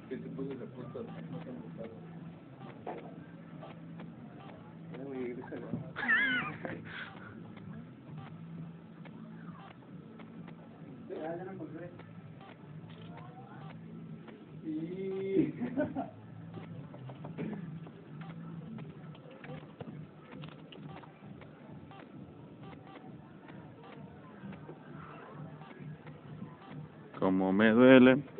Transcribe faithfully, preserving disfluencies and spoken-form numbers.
Que te puse de puertas no te han gustado. Uy, déjalo. Ya, ya no encontré. Sí. Como me duele.